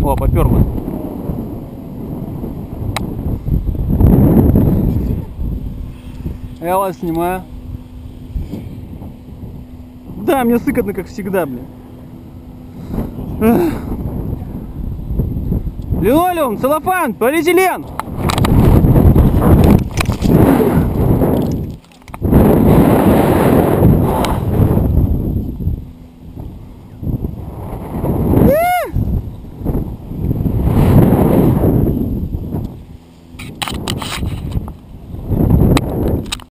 О, попёрло. Я вас снимаю. Да, мне сыкотно, как всегда, блин. Линолеум, целлофан, полиэтилен.